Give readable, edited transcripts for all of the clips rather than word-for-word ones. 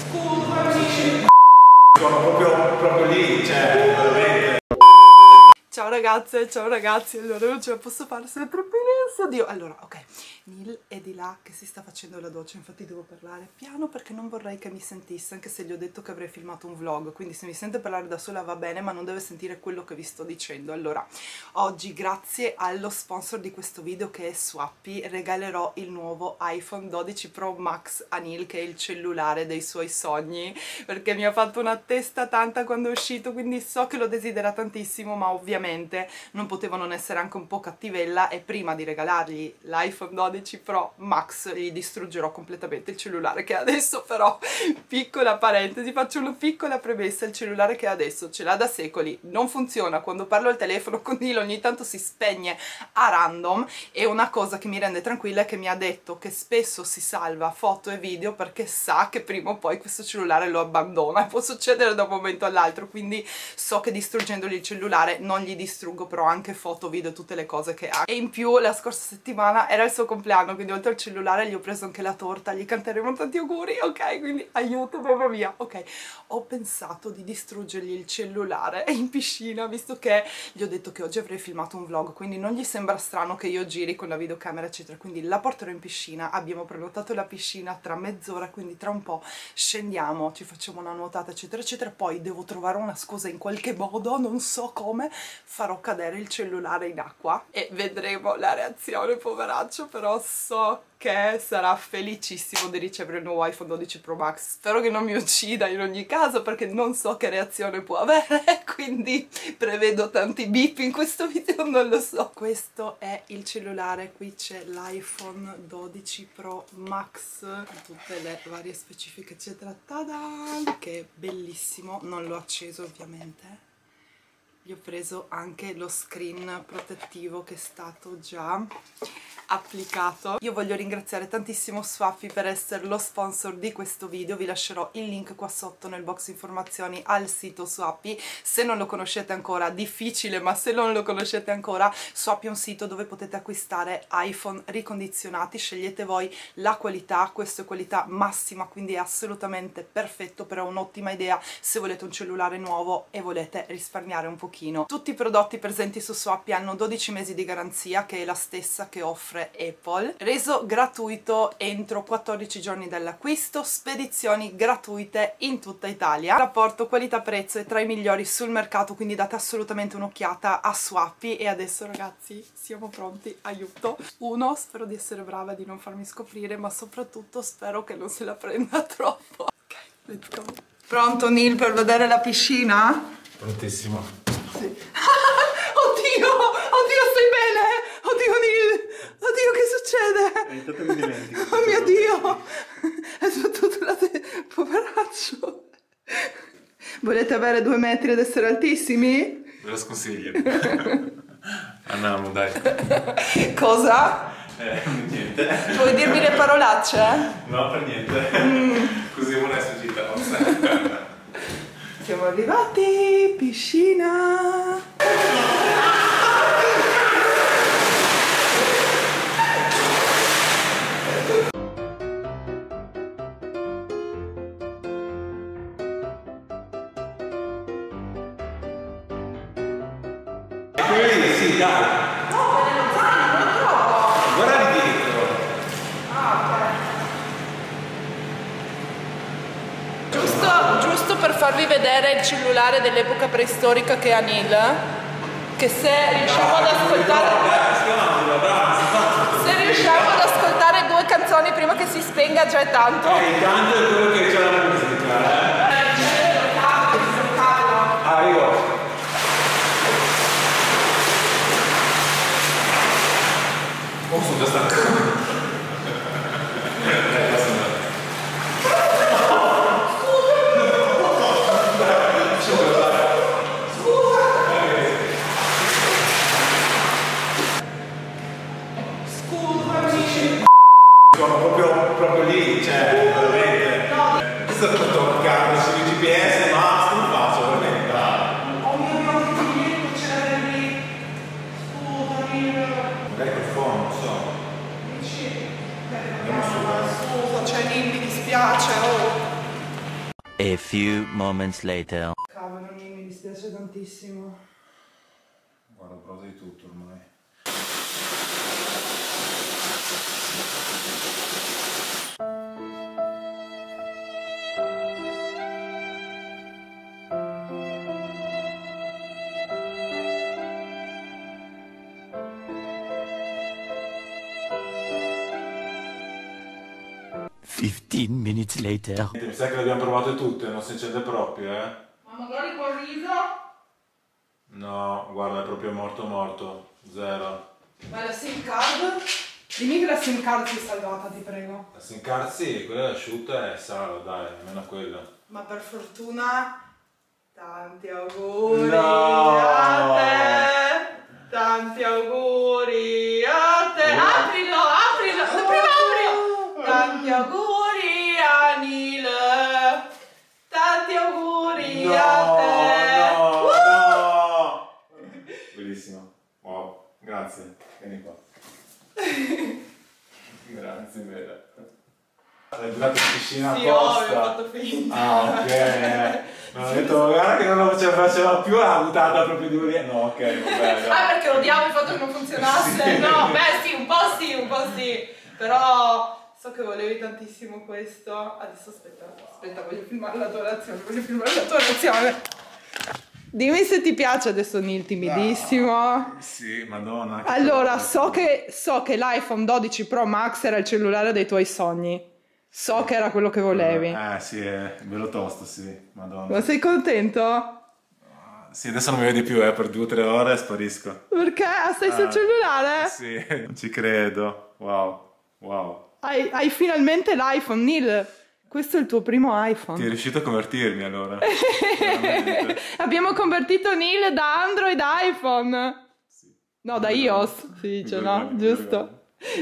Scusami. Sono proprio lì, cioè, veramente. Ciao ragazze, ciao ragazzi, allora non ce la posso fare sempre più in oddio. Allora, ok, Neil è di là che si sta facendo la doccia, infatti devo parlare piano perché non vorrei che mi sentisse, anche se gli ho detto che avrei filmato un vlog, quindi se mi sente parlare da sola va bene, ma non deve sentire quello che vi sto dicendo. Allora, oggi grazie allo sponsor di questo video che è Swappy, regalerò il nuovo iPhone 12 Pro Max a Neil, che è il cellulare dei suoi sogni, perché mi ha fatto una testa tanta quando è uscito, quindi so che lo desidera tantissimo, ma ovviamente non potevo non essere anche un po' cattivella, e prima di regalargli l'iPhone 12 Pro Max gli distruggerò completamente il cellulare che ha adesso. Però, piccola parentesi, faccio una piccola premessa: il cellulare che ha adesso ce l'ha da secoli, non funziona, quando parlo al telefono con Neil ogni tanto si spegne a random, e una cosa che mi rende tranquilla è che mi ha detto che spesso si salva foto e video perché sa che prima o poi questo cellulare lo abbandona, e può succedere da un momento all'altro, quindi so che distruggendogli il cellulare non gli distruggo però anche foto, video, tutte le cose che ha. E in più la scorsa settimana era il suo compleanno, quindi oltre al cellulare gli ho preso anche la torta, gli canteremo tanti auguri, ok? Quindi aiuto, mamma mia, ok. Ho pensato di distruggergli il cellulare in piscina, visto che gli ho detto che oggi avrei filmato un vlog, quindi non gli sembra strano che io giri con la videocamera eccetera, quindi la porterò in piscina. Abbiamo prenotato la piscina tra mezz'ora, quindi tra un po' scendiamo, ci facciamo una nuotata eccetera eccetera, poi devo trovare una scusa in qualche modo, non so come, farò cadere il cellulare in acqua e vedremo la reazione, poveraccio, però so che sarà felicissimo di ricevere il nuovo iPhone 12 Pro Max. Spero che non mi uccida in ogni caso, perché non so che reazione può avere, quindi prevedo tanti beep in questo video, non lo so. Questo è il cellulare, qui c'è l'iPhone 12 Pro Max, tutte le varie specifiche eccetera, tada, che è bellissimo, non l'ho acceso ovviamente. Gli ho preso anche lo screen protettivo che è stato già applicato. Io voglio ringraziare tantissimo Swappy per essere lo sponsor di questo video. Vi lascerò il link qua sotto nel box informazioni al sito Swappy. Se non lo conoscete ancora, difficile, ma se non lo conoscete ancora, Swappy è un sito dove potete acquistare iPhone ricondizionati, scegliete voi la qualità, questa è qualità massima, quindi è assolutamente perfetto, però è un'ottima idea se volete un cellulare nuovo e volete risparmiare un pochino. Tutti i prodotti presenti su Swappy hanno 12 mesi di garanzia, che è la stessa che offre Apple, reso gratuito entro 14 giorni dall'acquisto, spedizioni gratuite in tutta Italia. Il rapporto qualità-prezzo è tra i migliori sul mercato, quindi date assolutamente un'occhiata a Swappy. E adesso ragazzi siamo pronti, aiuto. Uno, spero di essere brava, di non farmi scoprire, ma soprattutto spero che non se la prenda troppo. Ok, let's go. Pronto Neil per vedere la piscina? Prontissimo. Sì. Oddio, oddio, stai bene? Oddio Neil, oddio, che succede? Intanto mi dimentico. Oh mio Dio, è sbattuto la poveraccio. Volete avere 2 metri ed essere altissimi? Ve lo sconsiglio. Andiamo, dai. Cosa? Niente. Vuoi dirmi le parolacce? No, per niente. Così vuole essere città. Siamo arrivati, piscina. Quelli sì, dai. No, non lo trovo. Guarda di dietro. Ah, ok. Giusto per farvi vedere il cellulare dell'epoca preistorica che ha Neil, che se riusciamo ad ascoltare 2 canzoni prima che si spenga già è tanto. Intanto è quello che c'è la musica. Arrivo. Oh, sono già stanco. Sono proprio lì, cioè, veramente. Sto toccando sul GPS, ma non faccio, veramente. Oh mio Dio, che biglietto c'era lì. Scusami. Magari per fondo, non so. Dici? Scusa, cioè lì mi dispiace, oh. A few moments later. Cavolo, mi dispiace tantissimo. Guarda, ho provato di tutto ormai. Fifteen minutes later. Mi sa che le abbiamo provate tutte, non si accende proprio, eh? Ma magari col riso? No, guarda, è proprio morto, zero. Ma la SIM card? Dimmi che la SIM card si è salvata, ti prego. La SIM card sì, quella è asciutta e salva, dai, almeno quella. Ma per fortuna, tanti auguri No! a te! Tanti auguri a te! Aprilo, aprilo! Prima aprio! Tanti auguri a Neil! Tanti auguri a te! No! Bellissimo. Wow, grazie. Vieni qua. Grazie, vera. Hai buttato in piscina Sì, apposta. ovvio, ho fatto finta. Ah, ok. Non ho detto, guarda che non lo faceva più la buttata proprio di urina. No, ok, vabbè. Ah, perché odiavo il fatto che non funzionasse? Sì. No, beh sì, un po' sì. Però so che volevi tantissimo questo. Adesso aspetta, voglio filmare la tua reazione, Dimmi se ti piace adesso Neil, timidissimo. Sì, madonna. Allora, so che l'iPhone 12 Pro Max era il cellulare dei tuoi sogni. So che era quello che volevi. Sì, è bello tosto, sì, madonna. Ma sei contento? Sì, adesso non mi vedi più, per 2 o 3 ore sparisco. Perché? Stai sul cellulare? Sì, non ci credo. Wow. Hai finalmente l'iPhone, Neil. Questo è il tuo primo iPhone. Ti è riuscito a convertirmi allora? Veramente. Abbiamo convertito Neil da Android a iPhone. Sì. No, da iOS si dice, no? Vergogna, Giusto?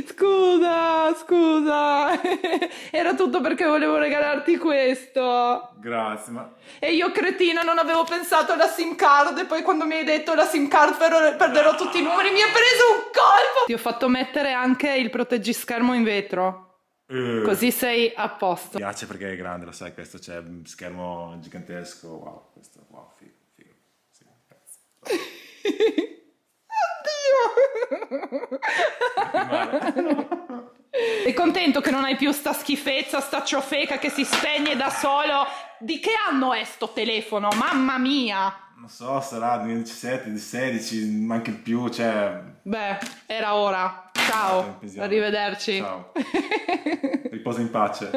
Scusa. Era tutto perché volevo regalarti questo. Grazie, ma... E io cretina non avevo pensato alla SIM card e poi quando mi hai detto la SIM card perderò tutti i numeri mi ha preso un colpo. Ti ho fatto mettere anche il proteggischermo in vetro. Così sei a posto. Mi piace perché è grande, lo sai, questo c'è un schermo gigantesco, wow, questo, wow, figo. Sì, Oddio! Sei contento che non hai più sta schifezza, sta ciofeca che si spegne da solo? Di che anno è sto telefono? Mamma mia! Non so, sarà 2017, 2016, ma anche più, cioè... Beh, era ora. Ciao, arrivederci. Ciao. Riposa in pace.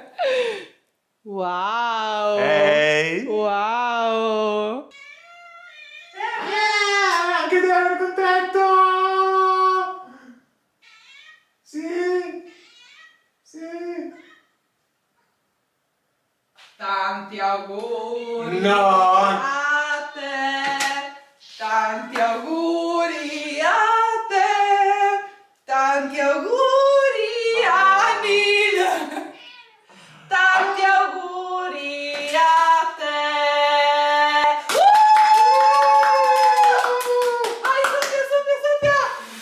Wow! Ehi! Wow! Anche te ero contento! Sì! Tanti auguri No! a te! Tanti auguri a te! Tanti auguri a Neil! Tanti auguri a te! Vai, soffia!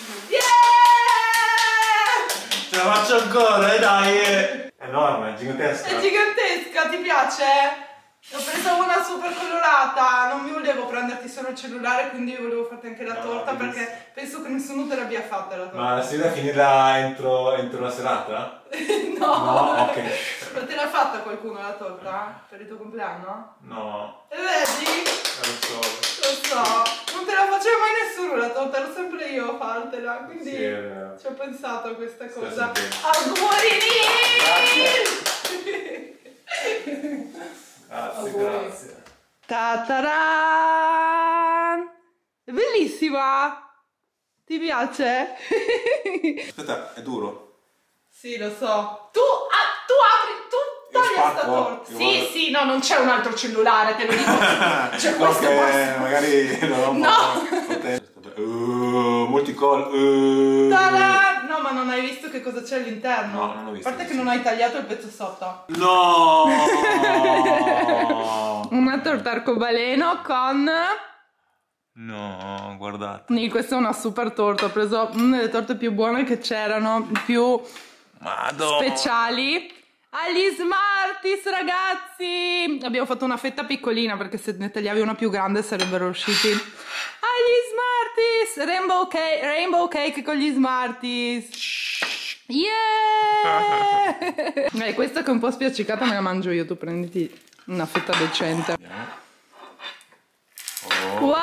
Yeah! Ce la faccio ancora, dai! È enorme, è gigantesca. È gigantesca, ti piace? Ho preso una super colorata, non mi volevo prenderti solo il cellulare, quindi volevo farti anche la torta perché penso che nessuno te l'abbia fatta la torta. Ma la sera finirà entro la serata? No, ok. Ma te l'ha fatta qualcuno la torta? Per il tuo compleanno? No, E vedi? lo so. Lo so, non te la faceva mai nessuno la torta, ero sempre io a fartela, quindi Sì, è vero. ci ho pensato a questa Sto cosa. sentendo. Auguri Grazie. Ta-ta-ran! È bellissima! Ti piace? Aspetta, è duro? Sì, lo so. Tu apri, tu togli sta spacco, torta. io Sì, voglio- sì, no, non c'è un altro cellulare, te lo dico. C'è No, questo che basta. magari non ho No! multicall. Ta-da! No, ma non hai visto che cosa c'è all'interno? No, non ho visto, A parte che sì. non hai tagliato il pezzo sotto. No! Una torta arcobaleno con... No, guardate. Questa è una super torta, ho preso una delle torte più buone che c'erano, più Madonna. speciali. Agli Smarties, ragazzi! Abbiamo fatto una fetta piccolina perché se ne tagliavi una più grande sarebbero usciti. Agli Smarties! Rainbow cake con gli Smarties! Yeah! Questa che è un po' spiaccicata me la mangio io, tu prenditi una fetta decente. Oh. Wow!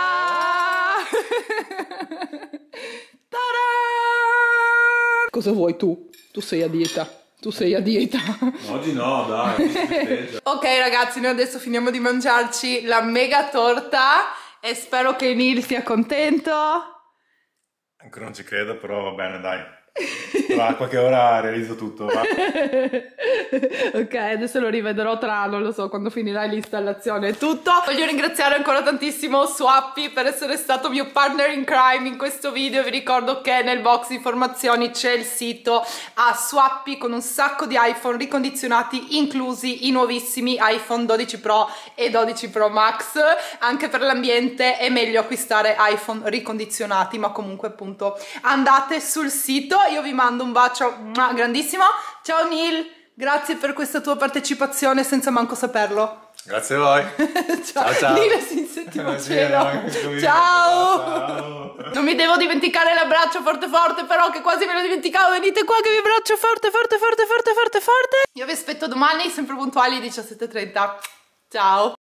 Ta-da! Cosa vuoi tu? Tu sei a dieta. Tu sei a dieta. Oggi no, dai. Ok ragazzi, noi adesso finiamo di mangiarci la mega torta e spero che Neil sia contento. Ancora non ci credo, però va bene, dai. Tra qualche ora realizzo tutto, va. Ok, adesso lo rivedrò tra, non lo so, quando finirà l'installazione e tutto. Voglio ringraziare ancora tantissimo Swappy per essere stato mio partner in crime in questo video. Vi ricordo che nel box di informazioni c'è il sito a Swappy con un sacco di iPhone ricondizionati, inclusi i nuovissimi iPhone 12 Pro e 12 Pro Max. Anche per l'ambiente è meglio acquistare iPhone ricondizionati, ma comunque appunto andate sul sito. Io vi mando un bacio grandissimo. Ciao Neil, grazie per questa tua partecipazione senza manco saperlo. Grazie a voi. Ciao, ciao. Neil si settimo cielo. Ciao. Non mi devo dimenticare l'abbraccio forte forte, però che quasi me lo dimenticavo. Venite qua che vi abbraccio forte forte forte forte forte forte. Io vi aspetto domani sempre puntuali alle 17:30. Ciao.